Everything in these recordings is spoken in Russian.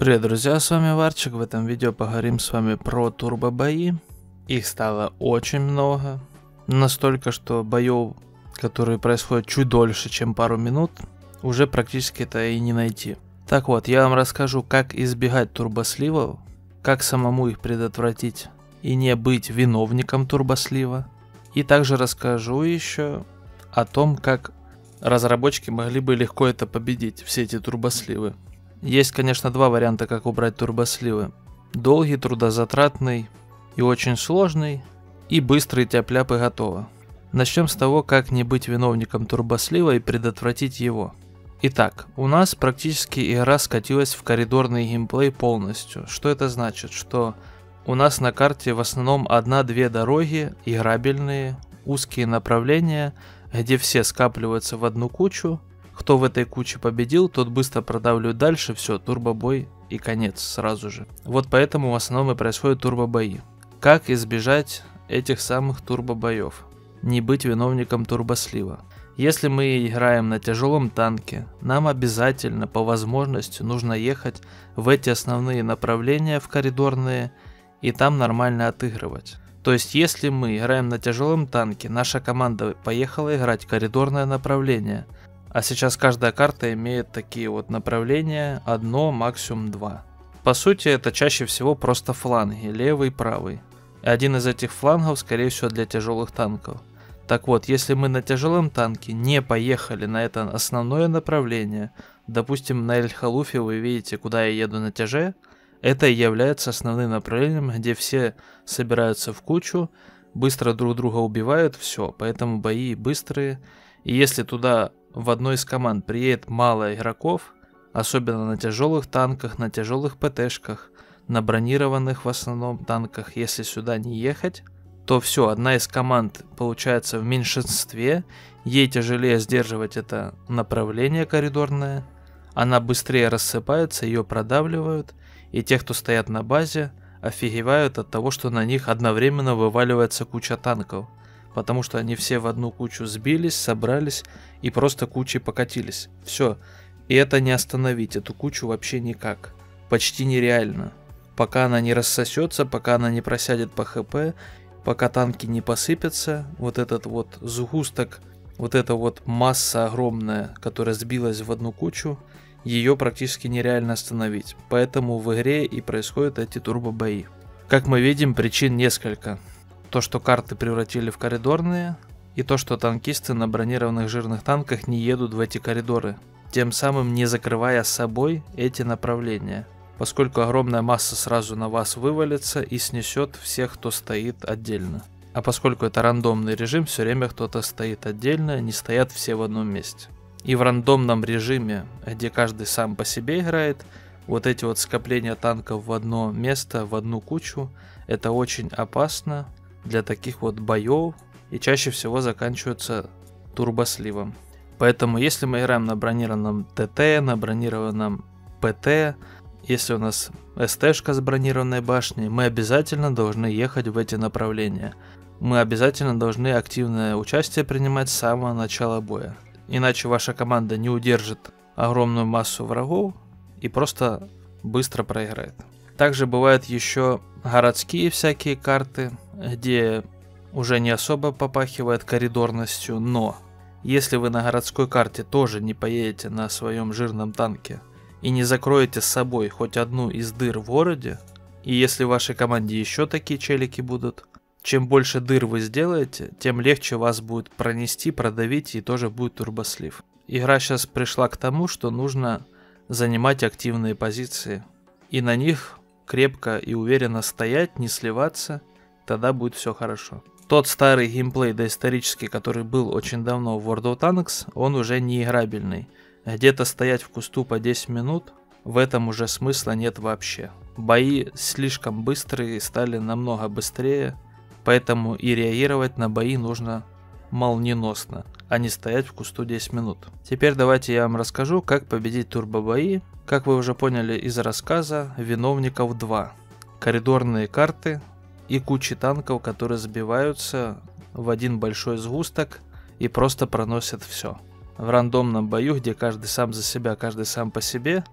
Привет, друзья, с вами Варчик. В этом видео поговорим с вами про турбобои. Их стало очень много. Настолько, что боев, которые происходят чуть дольше, чем пару минут, уже практически это и не найти. Так вот, я вам расскажу, как избегать турбосливов, как самому их предотвратить и не быть виновником турбослива. И также расскажу еще о том, как разработчики могли бы легко это победить, все эти турбосливы. Есть, конечно, два варианта, как убрать турбосливы. Долгий, трудозатратный и очень сложный, и быстрый тяп-ляп и готово. Начнем с того, как не быть виновником турбослива и предотвратить его. Итак, у нас практически игра скатилась в коридорный геймплей полностью. Что это значит? Что у нас на карте в основном 1-2 дороги, играбельные, узкие направления, где все скапливаются в одну кучу. Кто в этой куче победил, тот быстро продавливает дальше, все, турбобой и конец сразу же. Вот поэтому в основном и происходят турбобои. Как избежать этих самых турбобоев? Не быть виновником турбослива. Если мы играем на тяжелом танке, нам обязательно по возможности нужно ехать в эти основные направления, в коридорные, и там нормально отыгрывать. То есть, если мы играем на тяжелом танке, наша команда поехала играть в коридорное направление, а сейчас каждая карта имеет такие вот направления, одно, максимум 2. По сути, это чаще всего просто фланги, левый и правый. И один из этих флангов, скорее всего, для тяжелых танков. Так вот, если мы на тяжелом танке не поехали на это основное направление, допустим, на Эль-Халуфе вы видите, куда я еду на тяже, это и является основным направлением, где все собираются в кучу, быстро друг друга убивают, все, поэтому бои быстрые. И если туда в одной из команд приедет мало игроков, особенно на тяжелых танках, на тяжелых ПТшках, на бронированных в основном танках, если сюда не ехать, то все, одна из команд получается в меньшинстве, ей тяжелее сдерживать это направление коридорное, она быстрее рассыпается, ее продавливают, и те, кто стоят на базе, офигевают от того, что на них одновременно вываливается куча танков. Потому что они все в одну кучу сбились, собрались и просто кучей покатились. Все. И это не остановить, эту кучу вообще никак. Почти нереально. Пока она не рассосется, пока она не просядет по ХП, пока танки не посыпятся, вот этот вот сгусток, вот эта вот масса огромная, которая сбилась в одну кучу, ее практически нереально остановить. Поэтому в игре и происходят эти турбобои. Как мы видим, причин несколько. То, что карты превратили в коридорные, и то, что танкисты на бронированных жирных танках не едут в эти коридоры, тем самым не закрывая с собой эти направления, поскольку огромная масса сразу на вас вывалится и снесет всех, кто стоит отдельно. А поскольку это рандомный режим, все время кто-то стоит отдельно, не стоят все в одном месте. И в рандомном режиме, где каждый сам по себе играет, вот эти вот скопления танков в одно место, в одну кучу, это очень опасно для таких вот боев и чаще всего заканчиваются турбосливом. Поэтому если мы играем на бронированном ТТ, на бронированном ПТ, если у нас СТшка с бронированной башней, мы обязательно должны ехать в эти направления. Мы обязательно должны активное участие принимать с самого начала боя. Иначе ваша команда не удержит огромную массу врагов и просто быстро проиграет. Также бывают еще городские всякие карты, где уже не особо попахивает коридорностью, но если вы на городской карте тоже не поедете на своем жирном танке и не закроете с собой хоть одну из дыр в городе, и если в вашей команде еще такие челики будут, чем больше дыр вы сделаете, тем легче вас будет пронести, продавить и тоже будет турбослив. Игра сейчас пришла к тому, что нужно занимать активные позиции и на них крепко и уверенно стоять, не сливаться, тогда будет все хорошо. Тот старый геймплей доисторический, который был очень давно в World of Tanks, он уже не играбельный. Где-то стоять в кусту по 10 минут, в этом уже смысла нет вообще. Бои слишком быстрые, стали намного быстрее, поэтому и реагировать на бои нужно молниеносно, а не стоять в кусту 10 минут. Теперь давайте я вам расскажу, как победить турбобои. Как вы уже поняли из рассказа, виновников 2. Коридорные карты и кучи танков, которые сбиваются в один большой сгусток и просто проносят все. В рандомном бою, где каждый сам за себя, каждый сам по себе,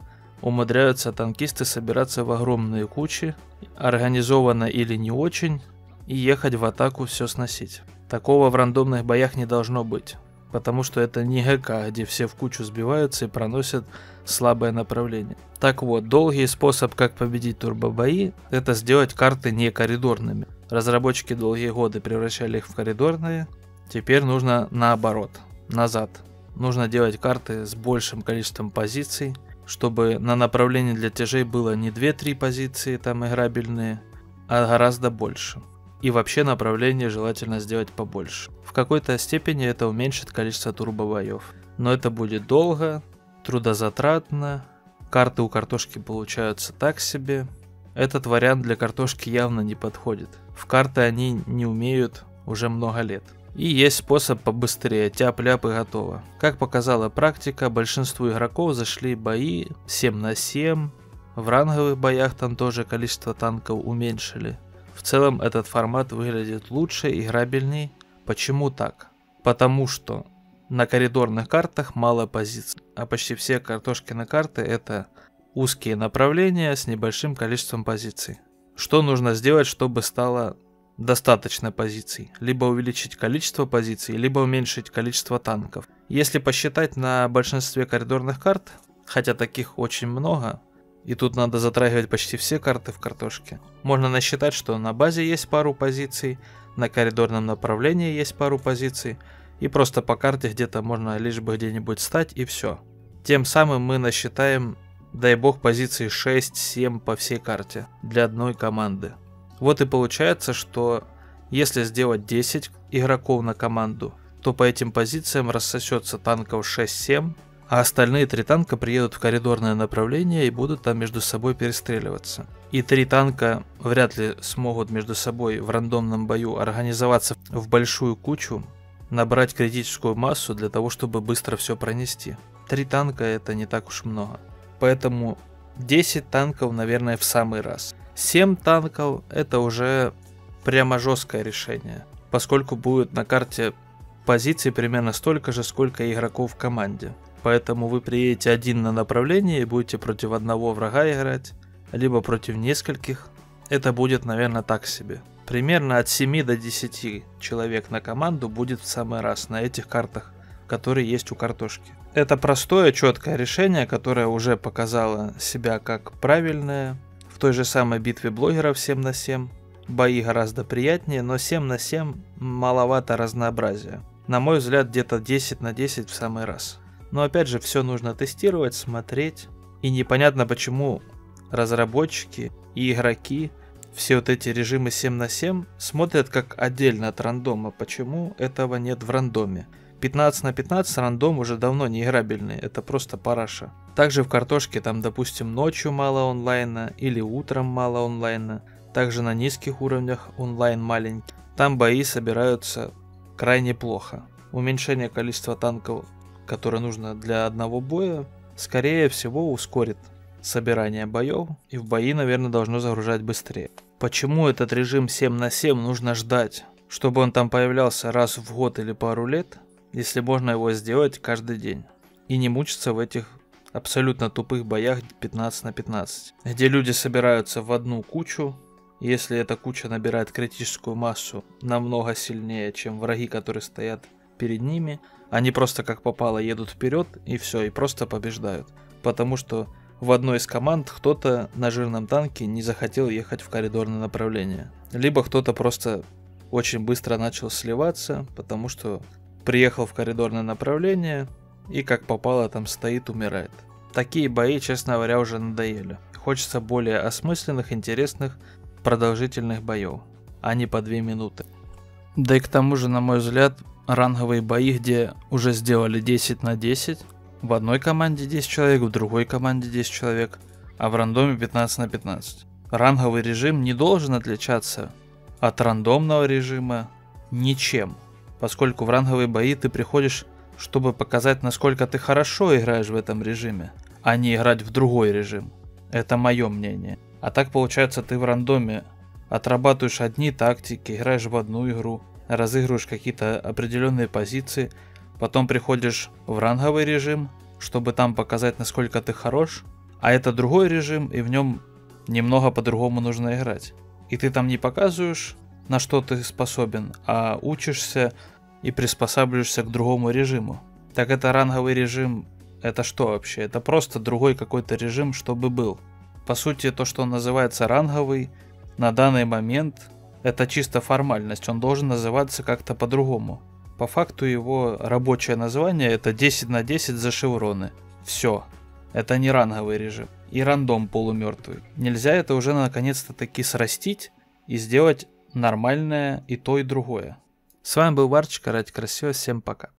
умудряются танкисты собираться в огромные кучи, организованно или не очень, и ехать в атаку все сносить. Такого в рандомных боях не должно быть, потому что это не ГК, где все в кучу сбиваются и проносят слабое направление. Так вот, долгий способ, как победить турбобои, это сделать карты не коридорными. Разработчики долгие годы превращали их в коридорные, теперь нужно наоборот, назад. Нужно делать карты с большим количеством позиций, чтобы на направлении для тяжей было не 2-3 позиции там играбельные, а гораздо больше. И вообще направление желательно сделать побольше. В какой-то степени это уменьшит количество турбобоев. Но это будет долго, трудозатратно, карты у картошки получаются так себе. Этот вариант для картошки явно не подходит. В карты они не умеют уже много лет. И есть способ побыстрее, тяп-ляп и готово. Как показала практика, большинству игроков зашли бои 7 на 7. В ранговых боях там тоже количество танков уменьшили. В целом этот формат выглядит лучше, играбельней. Почему так? Потому что на коридорных картах мало позиций, а почти все картошкины карты это узкие направления с небольшим количеством позиций. Что нужно сделать, чтобы стало достаточно позиций? Либо увеличить количество позиций, либо уменьшить количество танков. Если посчитать на большинстве коридорных карт, хотя таких очень много, и тут надо затрагивать почти все карты в картошке, можно насчитать, что на базе есть пару позиций, на коридорном направлении есть пару позиций, и просто по карте где-то можно лишь бы где-нибудь стать и все. Тем самым мы насчитаем, дай бог, позиций 6-7 по всей карте для одной команды. Вот и получается, что если сделать 10 игроков на команду, то по этим позициям рассосется танков 6-7, а остальные 3 танка приедут в коридорное направление и будут там между собой перестреливаться. И 3 танка вряд ли смогут между собой в рандомном бою организоваться в большую кучу, набрать критическую массу для того, чтобы быстро все пронести. 3 танка это не так уж много. Поэтому 10 танков, наверное, в самый раз. 7 танков это уже прямо жесткое решение, поскольку будет на карте позиций примерно столько же, сколько игроков в команде. Поэтому вы приедете один на направление и будете против одного врага играть, либо против нескольких. Это будет, наверное, так себе. Примерно от 7 до 10 человек на команду будет в самый раз на этих картах, которые есть у картошки. Это простое, четкое решение, которое уже показало себя как правильное. В той же самой битве блогеров 7 на 7 бои гораздо приятнее, но 7 на 7 маловато разнообразия. На мой взгляд, где-то 10 на 10 в самый раз. Но опять же, все нужно тестировать, смотреть. И непонятно, почему разработчики и игроки все вот эти режимы 7 на 7 смотрят как отдельно от рандома. Почему этого нет в рандоме? 15 на 15 рандом уже давно не играбельный, это просто параша. Также в картошке там, допустим, ночью мало онлайна или утром мало онлайна. Также на низких уровнях онлайн маленький. Там бои собираются крайне плохо. Уменьшение количества танков, которое нужно для одного боя, скорее всего ускорит собирание боев, и в бои, наверное, должно загружать быстрее. Почему этот режим 7 на 7 нужно ждать, чтобы он там появлялся раз в год или пару лет, если можно его сделать каждый день и не мучиться в этих абсолютно тупых боях 15 на 15, где люди собираются в одну кучу. Если эта куча набирает критическую массу намного сильнее, чем враги, которые стоят перед ними, они просто как попало едут вперед и все, и просто побеждают. Потому что в одной из команд кто-то на жирном танке не захотел ехать в коридорное направление. Либо кто-то просто очень быстро начал сливаться, потому что приехал в коридорное направление и как попало там стоит, умирает. Такие бои, честно говоря, уже надоели. Хочется более осмысленных, интересных, продолжительных боев, а не по 2 минуты. Да и к тому же, на мой взгляд, ранговые бои, где уже сделали 10 на 10, в одной команде 10 человек, в другой команде 10 человек, а в рандоме 15 на 15. Ранговый режим не должен отличаться от рандомного режима ничем, поскольку в ранговые бои ты приходишь, чтобы показать, насколько ты хорошо играешь в этом режиме, а не играть в другой режим. Это мое мнение. А так получается, ты в рандоме отрабатываешь одни тактики, играешь в одну игру, разыгрываешь какие-то определенные позиции, потом приходишь в ранговый режим, чтобы там показать, насколько ты хорош, А это другой режим, и в нем немного по-другому нужно играть. И ты там не показываешь, на что ты способен, а учишься и приспосабливаешься к другому режиму. Так это ранговый режим, это что вообще? Это просто другой какой-то режим, чтобы был. По сути, то, что он называется ранговый, на данный момент это чисто формальность, он должен называться как-то по-другому. По факту его рабочее название это 10 на 10 за шевроны. Все. Это не ранговый режим. И рандом полумертвый. Нельзя это уже наконец-то таки срастить и сделать нормальное и то, и другое. С вами был Варчик, ради красиво, всем пока.